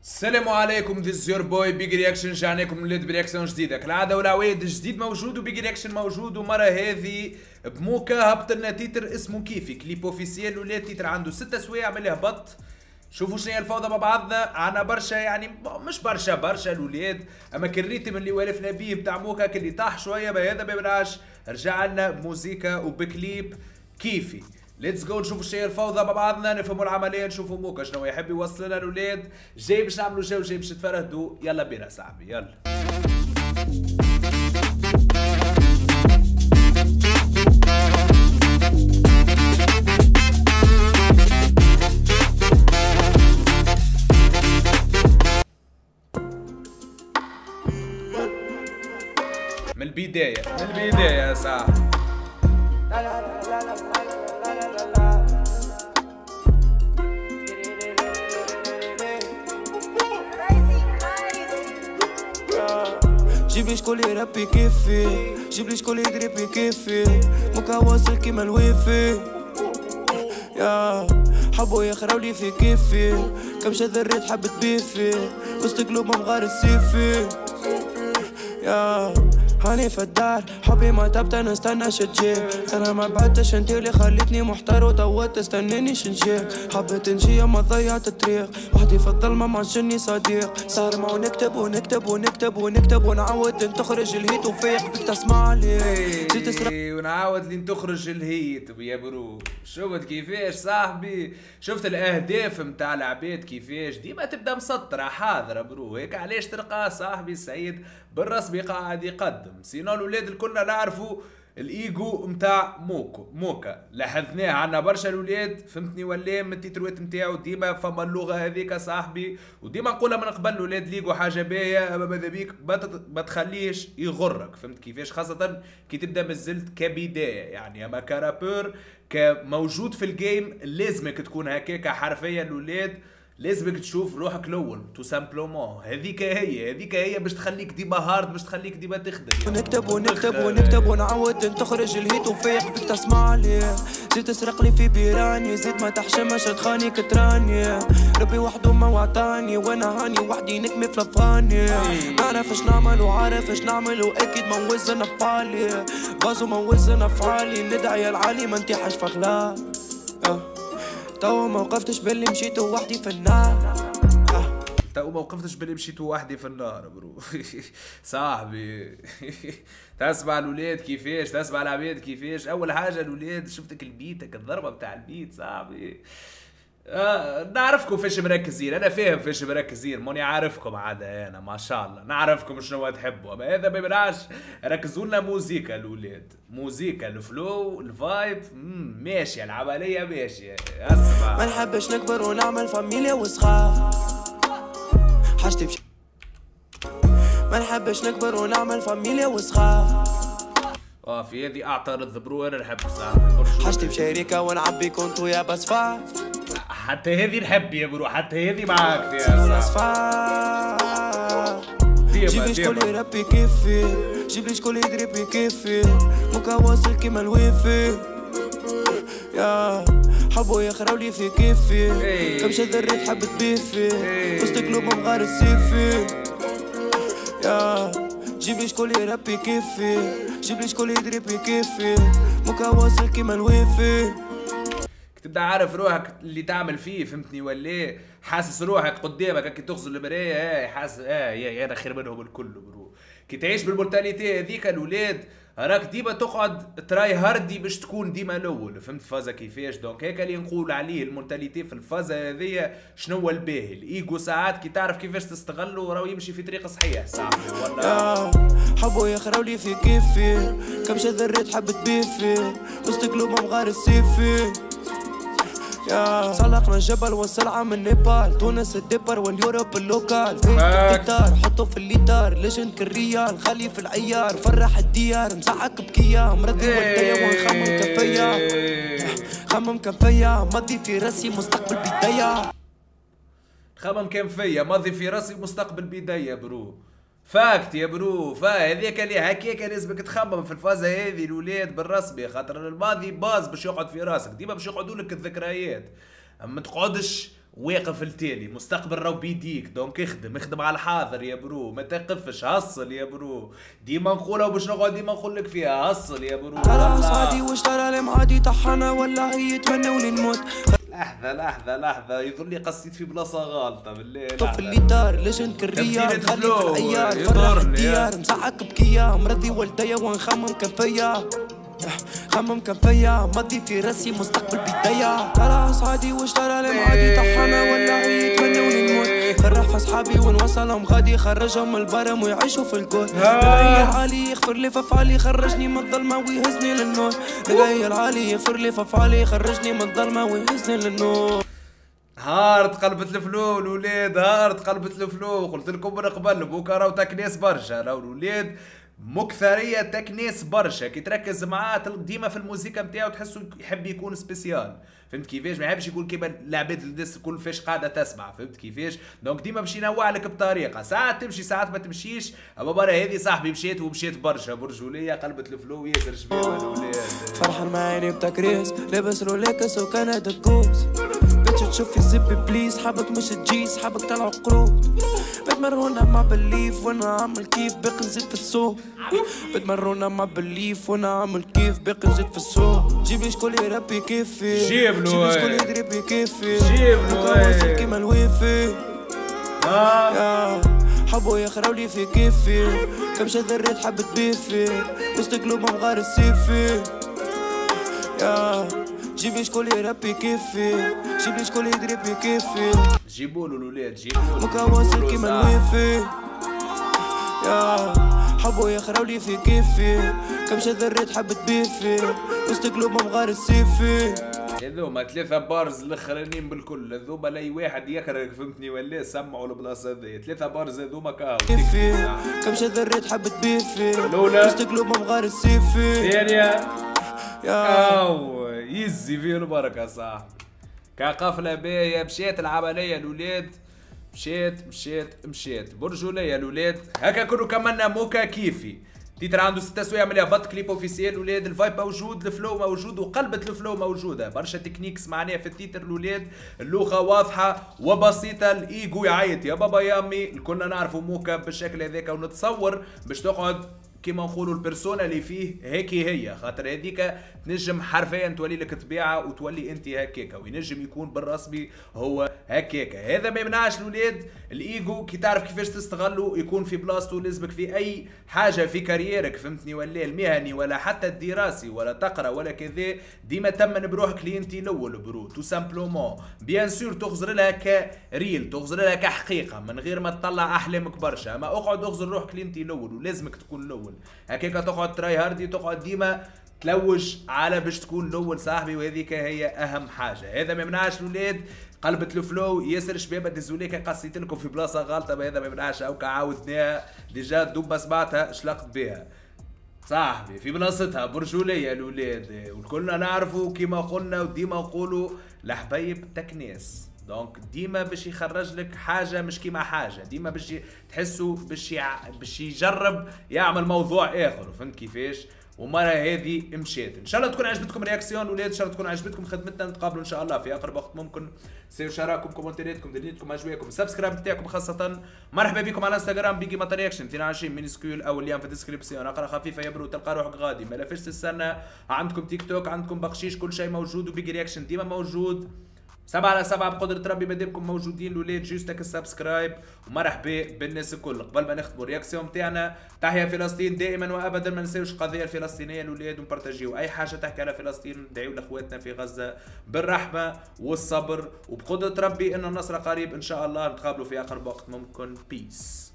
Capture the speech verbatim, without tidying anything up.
السلام عليكم، ذيس يور بوي بيج رياكشن. جانيكم ولاد برياكشن جديده كالعاده، والعوايد جديد موجود وبيج رياكشن موجود. ومره هذه بموكا هبط لنا تيتر اسمه كيفي، كليب اوفيسيال ولاد. تيتر عنده ستة سوايع من اللي هبط. شوفوا شنو هي الفوضى مع بعضنا. عنا برشا يعني مش برشا برشا الولاد، اما كالريتم اللي والفنا بيه بتاع موكا كاللي طاح شويه بهذا ببلاش. رجع لنا بموسيقى وبكليب كيفي. ليتس جو نشوفوا شنو هي الفوضى مع بعضنا، نفهموا العمليه، نشوفوا موكا شنو يحب يوصل لنا الاولاد. جاي باش نعملوا جو، جاي باش تفرهدوا. يلا بينا صاحبي يلا. من البدايه من البدايه يا صاحبي. جيبلي شكون اللي يربي كيفي، جيبلي شكون اللي يدربي كيفي، موكا واصل كيما الويفي. يا حبو يخراولي في كيفي، كمشة ذريت حبت بيفي، وسط قلوب مغار السيفي. يا هاني في الدار حبي ما تبت نستنى شتجيك، انا ما بعدتش انتي اللي خليتني محتار وتوت تستنيني شنجيك. حبيت نجي ما ضيعت الطريق، وحدي في الظلمة ما نجني صديق. صار ما ونكتب ونكتب ونكتب ونكتب ونعود ان تخرج الهيت وفيق بدك تسمع لي. جيت تسرق ونعاود لين تخرج الهيت يا برو. شفت كيفاش صاحبي؟ شفت الاهداف متاع العباد كيفاش ديما تبدا مسطره حاضره برو. هيك علاش تلقى صاحبي السيد بالرسمي قاعد يقدم. سينو الاولاد الكلنا نعرفوا الايجو متاع موكو موكا، لاحظناه عنا برشا الاولاد فهمتني ولا من التيتروات نتاعو. ديما فما اللغه هذيك صاحبي، وديما نقولها من قبل الاولاد ليجو حاجه باهيه، اما ماذا بيك ما تخليش يغرك. فهمت كيفاش؟ خاصه كي تبدا مازلت كبدايه يعني، اما كرابور كموجود في الجيم لازمك تكون هكاك حرفيا الاولاد. لازمك تشوف روحك الاول تو سامبلومون. هذيك هي هذيك هي باش تخليك ديما هارد، باش تخليك ديما تخدم. ونكتب ونكتب ونكتب ونعود ان تخرج الهيت وفيق بدك تسمع لي. زيد تسرق لي في بيراني، زيد ما تحشمش تخاني كتراني. ربي وحده ما وعطاني، وانا هاني وحدي نكمي في الافغاني. نعرف اش نعمل وعارف اش نعمل، واكيد ما نوزن افعالي. بازو ما نوزن افعالي، ندعي العالي ما نتيحش في اخلاق. تو ما وقفتش باللي مشيت وحدي في النار. تو ما وقفتش باللي مشيت وحدي في النار برو. صاحبي تسمع الولاد كيفاش، تسمع العباد كيفاش. اول حاجه الولاد شفتك البيتك الضربه بتاع البيت صاحبي. آه نعرفكم فاش مركزين، انا فاهم فاش مركزين، ماني عارفكم عاد انا ما شاء الله نعرفكم شنو تحبوا. اما هذا ما يبراش، ركزوا لنا موسيقى الاولاد، موسيقى الفلو الفايب ماشيه، العمليه ماشيه. اسمع ما نحبش نكبر ونعمل فاميليا وصغار، حاجتي بش... ما نحبش نكبر ونعمل فاميليا وصغار. اه في هذه اعترض برو، انا نحب صاحبي حاجتي بشركه ونعبي كنتو يا بصفار. حتى هذه نحب يا برو، حتى هذه معاك يا صاحبي. جيبلي شكون اللي يربي كيفي، جيبلي شكون اللي يدربي كيفي، موكا واصل كيما الويفي. يا حبو يخراولي في كيفي، كمشة ذريت حبت بيفي، وسط قلوب مغار السيفي. يا جيبلي شكون اللي يربي كيفي، جيبلي شكون اللي يدربي كيفي، موكا واصل كيما الويفي. تبدا عارف روحك اللي تعمل فيه فهمتني ولا؟ حاسس روحك قدامك كي تغسل المرايه، اه حاسس اه يا انا خير منهم الكل برو. كي تعيش بالمونتاليتي هذيك الاولاد راك ديما تقعد تراي هاردي باش تكون ديما الاول. فهمت فازا كيفاش؟ دونك هيك اللي نقول عليه المونتاليتي في الفازا هذيا. شنو هو الباهي؟ الايجو ساعات كي تعرف كيفاش تستغله راهو يمشي في طريق صحيح صاحبي والله. حبو يخراولي في كيفي، كمشة ذريت حبت بيفي، وسط قلوب مغار السيفي. يا سلقنا الجبل والسلعة من نيبال، تونس الدبر واليوروب اللوكال. فيك التيتار حطه في الليتار، ليجند كالريال خلي في العيار. فرح الديار مسعك بكيا، مرضي والديا ونخمم كفيا، خمم كفيا ماضي في راسي مستقبل بداية. خمم كان فيا ماضي في راسي مستقبل بداية برو. فاكت يا برو، فا هذيك اللي هكاك لازمك تخمم في الفازه هذه الاولاد بالرسمي، خاطر الماضي باز باش يقعد في راسك، ديما باش يقعدوا لك الذكريات. ما تقعدش واقف التالي، مستقبل راهو بيديك، دونك اخدم اخدم على الحاضر يا برو، ما تقفش، هصل يا برو. ديما نقولها باش نقعد ديما نقول لك فيها، هصل يا برو. ترى صعدي واش ترى المعادي طحنا ولا هي يتمنوني نموت. لحظة لحظة لحظة، يظل لي قصيت في بلاصة غالطة بالله. طف اللي دار لجنت كرية خلي في العيال فرح الديار مسعك بكيا مرضي والديا ونخمم كفيا خمم كفيا ماضي في راسي مستقبل بداية. ترى صعدي واش ترى المعادي طحنا ولا هي يتمنوني نموت. فرح في اصحابي ونوصلهم غادي خرجهم من البرم ويعيشوا في الكون. نلقى العالي يغفر لي ففعالي خرجني من الظلمة ويهزني للنور. نلقى العالي يغفر لي ففعالي خرجني من الظلمة ويهزني للنور. هارد قلبت الفلو الولاد، هارد قلبت الفلو. قلت لكم من قبل بوكا راهو تكنيس برشا، راهو الولاد مكثرية تكنيس برشا. كي تركز معاه ديما في الموسيقى نتاعو تحسه يحب يكون سبيسيال، فهمت كيفاش؟ ما يحبش يكون كيما العباد الناس الكل فاش قاعده تسمع، فهمت كيفاش؟ دونك ديما باش ينوع لك بطريقه، ساعات تمشي ساعات ما تمشيش. اما برا هذه صاحبي مشيت ومشيت برشا برجوليه، قلبت الفلو ياسر شباب الولاد. فرحان معيني بتكريس لابس رولكس وكان دكوس. بتش تشوف الزب بليز حابك مش تجيس حابك طلعوا قروض. بتمرونا مع بليف وانا عامل كيف باقي نزيد في السوق. بتمرونا مع بليف وانا عامل كيف باقي نزيد في السوق. جيبلي شكون يربي كيفي، جيب له جيبلي شكون يدري بكيفي، جيب له كيما الويفي. اه حبوا يخراو لي في كيفي كم شذريت حبت بيفي وسط قلوبهم غار السيفي. يا جيبلي شكون يربي كيفي، جيبلي شكون يدري بكيفي. جيبولو الولاد جيبولو مكواصل كيما الويفي. يا حبوا يخراو لي في كيفي كم شذريت حبت بيفي وسط قلوبهم غار السيفي. هذوما ثلاثة بارز الاخرانيين بالكل، هذوما لاي واحد يكرهك فهمتني ولا سمعوا البلاصة هذيا، ثلاثة بارز هذوما كاو. كيفي كم شذريت حبت بيفي الأولى وسط قلوبهم غار السيفي. ثانية يا أو يزي فيه البركة صاحبي. كقفلة باهية مشيت العملية الولاد، مشيت مشيت مشيت برجولية الولاد. هكا كنا كملنا موكا كيفي. تيتر عنده ستة سوايع من هبط كليب اوفيسيال ولاد. الفايب موجود، الفلو موجود، وقلبة الفلو موجودة. برشا تكنيكس معناها في التيتر الولاد. اللغة واضحة وبسيطة. الايجو يعيط يا بابا يامي. كنا نعرفوا موكا بالشكل هذاك ونتصور باش تقعد كيما نقولوا البيرسونا اللي فيه هيك هي، خاطر هذيك تنجم حرفيا تولي لك طبيعه وتولي انت هكاكا، وينجم يكون بالرسمي هو هكاكا. هذا ما يمنعش الاولاد الايجو كي تعرف كيفاش تستغله يكون في بلاصتو. لازمك في اي حاجه في كاريرك فهمتني ولا المهني ولا حتى الدراسي ولا تقرا ولا كذا، ديما تمن بروحك لي انت الاول برو تو سامبلومون. بيان سور تغزر لها كريل، تغزر لها كحقيقه من غير ما تطلع احلامك برشا، اما اقعد اغزر روحك لي انت الاول ولازمك تكون الاول. هكاكا تقعد تراي هاردي، تقعد ديما تلوج على باش تكون الاول صاحبي، وهذيك هي اهم حاجه. هذا ما يمنعش الاولاد قلبة الفلو ياسر شباب ديزوليك قصيت لكم في بلاصه غلطه، هذا ما يمنعش هاكا عاودناها ديجا دوبا سمعتها شلقت بها صاحبي في بلاصتها برجوليه الاولاد. وكلنا نعرفوا كيما قلنا وديما نقولوا الحبايب تكنيس، دونك ديما باش يخرج لك حاجه مش كيما حاجه، ديما باش تحسوا باش يع... باش يجرب يعمل موضوع اخر، فهمت كيفاش؟ ومرة هذه مشيت. ان شاء الله تكون عجبتكم رياكسيون ولاد، ان شاء الله تكون عجبتكم خدمتنا. نتقابلوا ان شاء الله في اقرب وقت ممكن. سيروا شراكم كومنتاتكم دنيتكم اجواءكم سبسكرايب نتاعكم خاصه. مرحبا بكم على انستغرام بيجي ماتا رياكشن اثنين وعشرين مينسكول اول ايام في الديسكريبسيون. اقرا خفيفه يا برو تلقى روحك غادي ما لافش تستنى. عندكم تيك توك عندكم بقشيش كل شيء موجود، وبيجي رياكشن ديما موجود. سبعة على سبعة بقدرة ربي مادامكم موجودين الولاد. جوستك السبسكرايب ومرحبا بالناس الكل. قبل ما نختموا الرياكسيون تاعنا، تحيا فلسطين دائما وابدا. ما نساوش القضية الفلسطينية الولاد ونبارتاجيو اي حاجة تحكي على فلسطين. ندعيو لاخواتنا في غزة بالرحمة والصبر، وبقدرة ربي ان النصر قريب ان شاء الله. نتقابلوا في اقرب وقت ممكن. بيس.